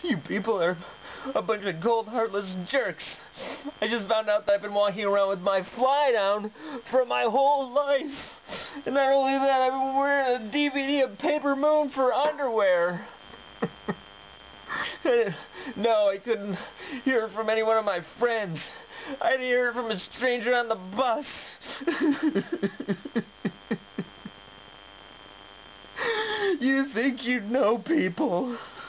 You people are a bunch of cold, heartless jerks. I just found out that I've been walking around with my fly down for my whole life. And not only that, I've been wearing a DVD of Paper Moon for underwear. No, I couldn't hear it from any one of my friends. I had to hear it from a stranger on the bus. You think you know people.